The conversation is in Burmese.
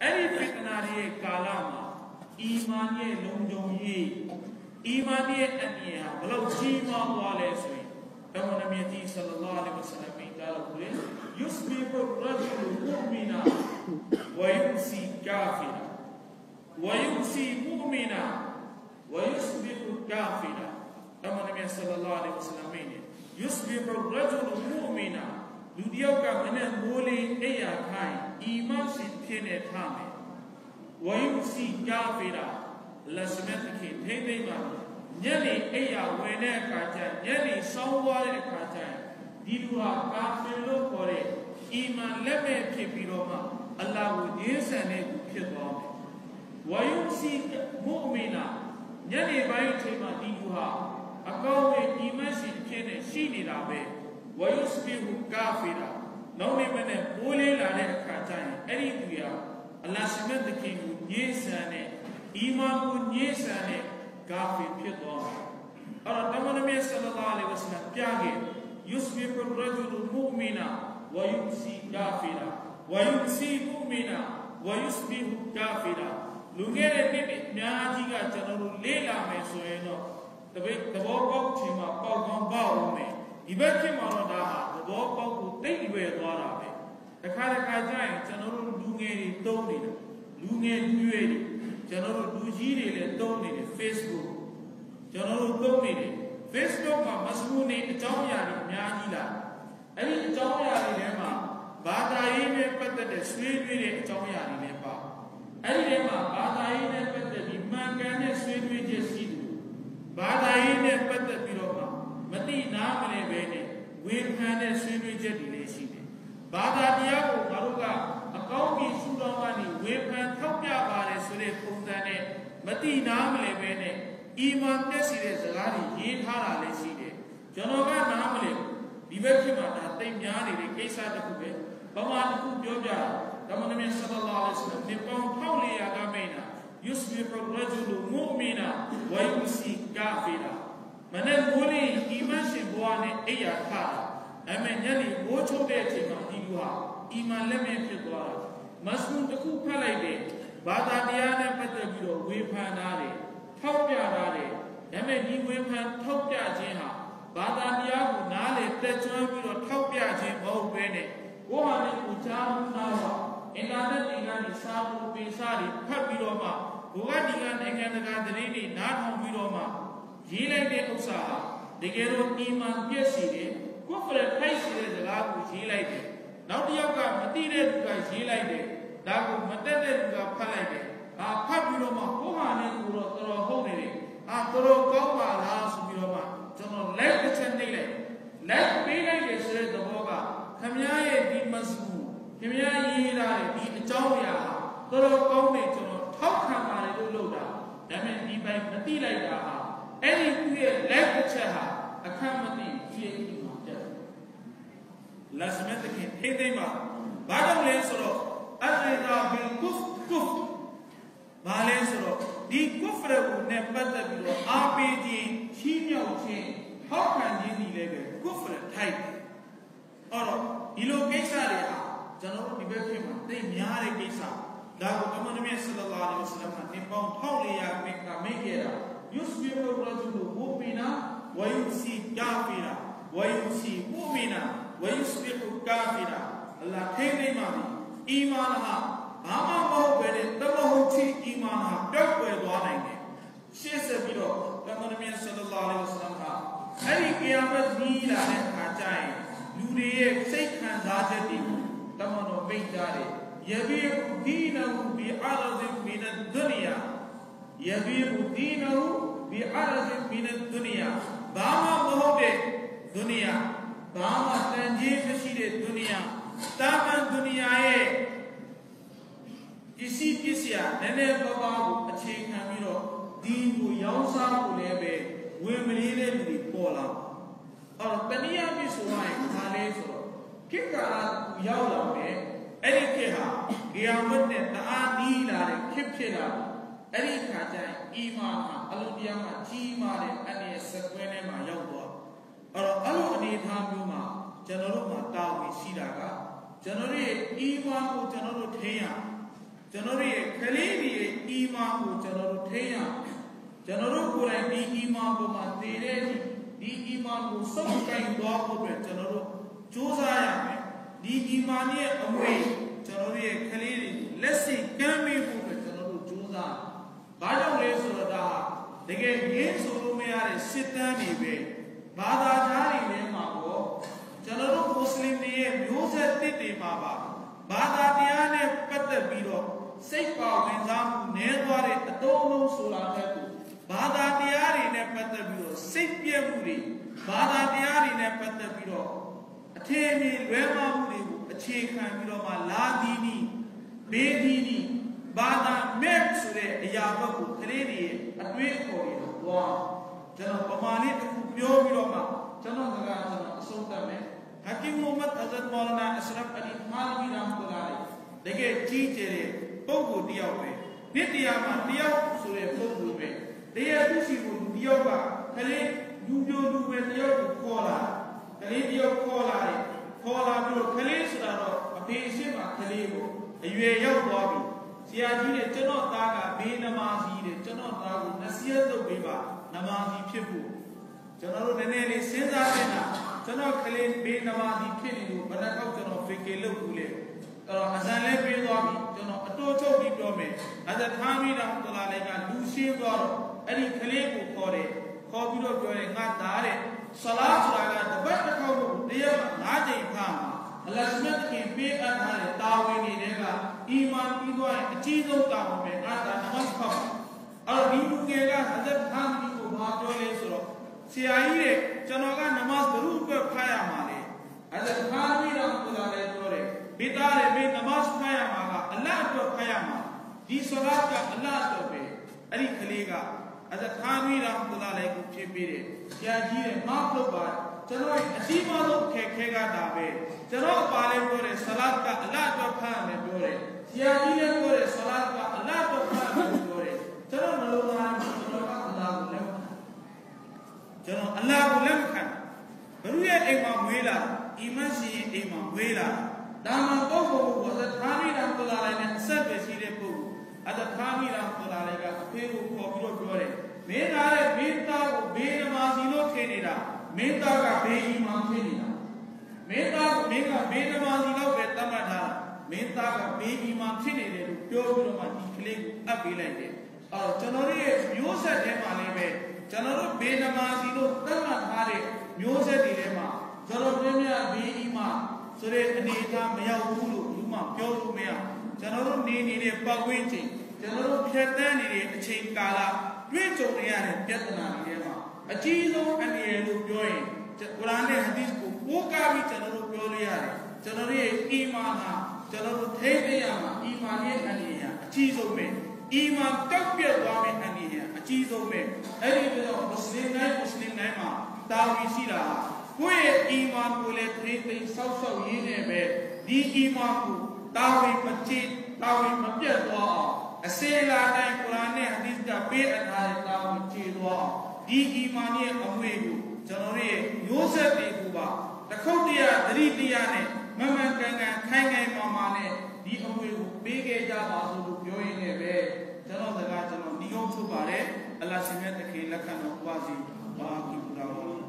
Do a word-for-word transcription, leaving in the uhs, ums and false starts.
Any fitnari kalama, imani longjongi, imani ania, belau jima wale sui. Kamu Nabi sallallahu alaihi wasallam kalau boleh, yusbihu rajul mu'mina, wa yumsi kafira, wa yumsi mu'mina, wa yusbihu kafira. Kamu Nabi sallallahu alaihi wasallam ini, yusbihu rajul mu'mina. Ludiau kamana boleh ayah kai iman sipene thame wayusi kafira lasmet ke thei ma nyani ayah wene kaca nyani sawwale kaca dilua kafir lo kore iman leme ke biroma Allah wo yesane phit twa wayusi mu'mina nyani bai thei ma dilua akaw we iman sipene shi nida be Wayusbihu kafira. Nauni mana boleh lari kacanya. Eri tu ya. Allah sebenarnya kita nyesane, iman pun nyesane kafir piadon. Orang taman Nabi sallallahu alaihi wasallam piage. Yusbihu rajul mu'mina, wa yumsi kafira. Wa yumsi mu'mina, wa yusbihu kafira. Lungere ni nyaji ka chanaru lela me soeno. Tapi tabo kau cima kau kau bau me. Ibarat mana dah, bawa kau tak ibarat orang ni. Dekat dekat jalan, cenderung dungeri tahu ni, dungeri dua ni, cenderung dujiri le tahu ni Facebook, cenderung tahu ni Facebook mah masuk ni jauh yang nyanyi lah. Ini jauh yang ni mah, badai ni pada de sweet ni jauh yang ni mah. Ini mah badai ni pada di mana ni sweet ni jesi, badai ni pada biroma. Mati nama le bene, webhane swimming jadi lesi ne. Bada dia ko karuga, akau ki surama ni webhan thapya bare sure pungdane. Mati nama le bene, iman te sire zagari ye thara lesi ne. Janoga nama le, dibeki mata tay nyari le kaisa takube. Bawa takub jobja, kamu Nabi sallallahu alaihi wasallam nipong thawli agamena. Yusbihu rajulu mu'mina, wa yumsi kafira. Mana boleh iman sebuahnya ayat kah? Amin. Jadi bocor deh cuma diluar iman lemah kedua. Masuk tu kupalai deh. Bada dia ni pada biro wepan ada, thau dia ada. Amin. Di wepan thau dia jeha. Bada dia pun nale terjual biro thau dia je bau bene. Wah ni ucapan nawa. Internet dengan isabu besari kat biro ma. Bukan dengan dengan negara ini nak biro ma. Jilai de usaha, degero iman biasa de, kufur kaisi de lagu jilai de. Nau dia ka mati de juga jilai de, lagu mati de juga palai de. Ah, kabiro ma kohane kuro toro hone de. Ah, toro kau ba la subiro ma, jono lek kecende le, lek pilai de sere doboga. Kamiya ye di masbu, kamiya ye ira di jauh ya. Toro kau ne jono thau kamare do loda. Dame di bai mati lai dah. Any clear left chaha, a comedy clear in my death. Last minute came, hey, they ma, Badam Lansoro, Adrena will goof, goof. Malansoro, the Gufra would never below R P G, Chino chain, how can you level, Gufra type? Or, Ilo Kesarea, General Debate, they Miare Kesa, Dago Kamanami Sallallahu Islam, and Nippon Taulia make a make it. Yusbihu rajulu mu'mina wa yumsi kafira wa yumsi mu'mina wa yusbihu kafira. Allah thei mami iman ha ama mahu bene tamahu thi iman ha pyak we twa nai ne. She se pi do Kamu Nabi sallallahu alaihi wasallam ha ai qiyamat ni la de kha chayin lu de ye sait khan sa chat ti Kamu no pai ja de yabi'u dinahu bi 'aradin min ad-dunya. Yabi'u dinahu bi'aradin min ad-dunya. Bama mohode dunia, bama tanjih mesire dunia. Taman dunia ye kisi kisiya nene bababu अच्छे खामिरो दीन को यौसा को लेबे वे मरीले भी बोला और तनिया भी सुनाए खाले सो किस कारण यौला में ऐसे क्या गियामत ने तादी लारे खिपचेला ऐसे खाचाए ईमान हा अलुदिया मा चीमारे अन्य सक्वेने मा यौवा और अलु अनिधाम्यु मा जनरो मा तावी सीधा का जनरे ईमान को जनरो ठेया ကျွန်တော်ရဲ့ခလေးတွေရဲ့အီမန်ကိုကျွန်တော်တို့ထိန်းရကျွန်တော်တို့ကိုယ်တိုင်ဒီအီမန်ပေါ်မှာတည်တဲ့ဒီအီမန်ကိုစုံကိုင်သွားဖို့အတွက်ကျွန်တော်တို့ကြိုးစားရမယ်ဒီအီမန်ရဲ့အမွေကျွန်တော်ရဲ့ခလေးတွေလက်စိတ်ကမ်းမိဖို့အတွက်ကျွန်တော်တို့ကြိုးစားဘာကြောင့်လဲဆိုတော့ဒါတကယ်ရင်းဆိုလို့မရတဲ့စစ်တမ်းတွေပဲဘာသာခြားတွေထဲမှာပေါ့ကျွန်တော်တို့မွတ်စလင်တွေရဲ့မျိုးဆက်တစ်တွေမှာပါဘာသာတရားနဲ့ပတ်သက်ပြီးတော့စိတ်ပါဝင်စားမှုနည်းသွားတဲ့အတုံးလုံးဆိုတာတဲ့ဘာသာတရားတွေနဲ့ပတ်သက်ပြီးတော့စိတ်ပြည့်မှုတွေဘာသာတရားတွေနဲ့ပတ်သက်ပြီးတော့အထင်မြင်လွဲမှားမှုတွေကိုအခြေခံပြီးတော့မှလာဒီနီဘေးဒီနီဘာသာမဲ့ဆိုတဲ့အရာဘက်ကိုကလေးတွေအတွေးအခေါ်တွေတော့သွားကျွန်တော်ပမာဏတစ်ခုပြောပြီးတော့မှကျွန်တော်ကကျွန်တော်အဆုံးသတ်မယ်ဟာကီမိုမတ်အဇတ်မောလနာအရှရဖ်အလီမာလီရာမ်တူလာတကယ်ကြီးကျယ်တဲ့ပုဂ္ဂိုလ်တယောက်ပဲနှစ်တရားမှာတယောက်ဆိုတဲ့ပုဂ္ဂိုလ်ပဲတရားသူရှိကိုတယောက်ကကလေးလူမျိုးလူပဲတယောက်ကိုခေါ်လာကလေးတယောက်ခေါ်လာတယ်ခေါ်လာပြီးတော့ကလေးဆိုတာတော့အဖေအရှိမကလေးကိုအရွယ်ရောက်သွားပြီဆရာကြီးနဲ့ကျွန်တော်သားကဘေးနမာစီတဲ့ကျွန်တော်သားကိုနစီယတ်လုပ်ပေးပါနမာစီဖြစ်ဖို့ကျွန်တော်တို့နည်းနည်းလေးစဉ်းစားနေတာကျွန်တော်ကလေးဘေးနမာစီဖြစ်နေလို့ဘယ်နှခေါက်ကျွန်တော်ဖေကေလုပ်ဘူးလေအဲ့တော့အဇန်လေးပေးသွားပြီကျွန်တော်အတိုးချုပ်ပြီးပြောမယ်အဇတ်ထားမိတာတလာလေးကလူရှင်းသွားတော့အဲ့ဒီကလေးကိုခေါ်တယ်ခေါ်ပြီးတော့ပြောတယ်ငါသားတဲ့ဆလာဆိုတာကတပတ်တစ်ခေါက်ကိုတရက်မှာငါးကြိမ်ဖမ်းမှာအလတ်မြတ်ခင်ပေးအပ်ထားတဲ့တာဝန်တွေကအီမန်ပြီးသွားရင်အကြီးဆုံးတာဝန်ပဲငါသားနမတ်ဖောက်အဲ့တော့ဒီလူငယ်ကအဇတ်ထားမိကိုဘာပြောလဲဆိုတော့ဆရာကြီးတဲ့ကျွန်တော်ကနမတ်ဘုရုအတွက်ဖတ်ရမှာလေအဇတ်ထားမိတော့သူကလည်းပြောတယ်မိသားရဲ့မိနမတ်ဖတ်ရမှာကအလ္လာဟ်အတွက်ဖတ်ရမှာဒီဆလာတ်ကအလ္လာဟ်အတွက်ပဲအဲ့ဒီကလေးကအဇတ်ထားမိတော့သူကလည်းကိုဖြစ်ပြီးတယ်ဆရာကြီးရဲ့မဟုတ်ပါကျွန်တော်အစီအမဆုံးခဲခဲကတာပဲကျွန်တော်ပါလဲပြောတယ်ဆလာတ်ကအလ္လာဟ်အတွက်ဖတ်ရမယ်ပြောတယ်ဆရာကြီးလည်းပြောတယ်ဆလာတ်ကအလ္လာဟ်အတွက်ဖတ်ရမယ်ပြောတယ်ကျွန်တော်နှလုံးသားမှာကျွန်တော်ကအလ္လာဟ်ကိုလက်မခံကျွန်တော်အလ္လာဟ်ကိုလက်မခံဘုရားရဲ့အိမ်မှာမွေးလာအီမန်ရှင်ရဲ့အိမ်မှာမွေးလာဒါမှပုဂ္ဂိုလ်ကိုအဇတ်ထားမိတာတော်လာလိုက်နဲ့အဆက်ပဲရှိတဲ့ပုဂ္ဂိုလ်အဇတ်ထားမိတာတော်လာလိုက်ကအဖေကိုခေါ်ပြီးတော့ပြောတယ်မင်းသားရဲ့မင်းသားကိုဘေးနမာစီလို့ထင်နေတာမင်းသားကဘေးအီမန်ဖြစ်နေတာမင်းသားကိုမင်းကဘေးနမာစီလို့ပဲတတ်မှတ်ထားမင်းသားကဘေးအီမန်ဖြစ်နေတယ်လို့ပြောပြီးတော့မှဒီကလေးကိုအပ်ပေးလိုက်တယ်အဲ့တော့ကျွန်တော်တို့ရဲ့မျိုးဆက်ထဲမှာလည်းပဲကျွန်တော်တို့ဘေးနမာစီလို့တတ်မှတ်ထားတဲ့မျိုးဆက်တွေထဲမှာကျွန်တော်တို့များဘေးအီမန်ဆိုတဲ့အနေအထားမရောက်ဘူးလို့လူမှပြောလို့မရကျွန်တော်တို့နေနေတဲ့ပတ်ဝန်းကျင်ကျွန်တော်တို့ဖြတ်တန်းနေတဲ့အချိန်ကာလတွေ့ကြုံနေရတဲ့ပြဿနာတွေထဲမှာအကြီးဆုံးအနေရလို့ပြောရင်ကုရ်အာန်နဲ့ဟဒီသ်ကိုပို့ကားပြီးကျွန်တော်တို့ပြောလို့ရတယ်ကျွန်တော်တို့ရဲ့အီမန်ဟာကျွန်တော်တို့ထိသိရမှာအီမန်ရဲ့အနေရအကြီးဆုံးပဲအီမန်တောက်ပြတ်သွားတဲ့အနေရအကြီးဆုံးပဲအဲ့ဒီတော့မွတ်စလင်တိုင်းမွတ်စလင်တိုင်းမှာတာဝန်ရှိတာကိုယ့်ရဲ့အီမန်ကိုလည်းထိသိဆောက်ရှောက်ရင်းနဲ့ပဲဒီအီမန်ကိုတာဝန်မကျစ်တာဝန်မပြတ်သွားအောင်အစေလာတိုင်းကုရ်အာန်နဲ့ဟဒီသ်ကပေးအပ်ထားတဲ့တာဝန်ကျေသွားဒီအီမန်ရဲ့အမွေကိုကျွန်တော်ရဲ့မျိုးဆက်တွေကိုပါတခုတ်တရသတိတရားနဲ့မမှန်ကန်ကန်ခိုင်ခိုင်မာမာနဲ့ဒီအမွေကိုပေးခဲ့ကြပါစို့လို့ပြောရင်းနဲ့ပဲကျွန်တော်စကားကျွန်တော်ဒီအောင်ထုတ်ပါတယ်အလ္လာဟ်ရှင်ရဲ့တခင်လက်ခံတော်ပါစီဘာကီပူရာ